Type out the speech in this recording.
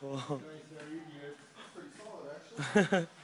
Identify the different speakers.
Speaker 1: Oh.
Speaker 2: Nice, you did. It's pretty solid, actually.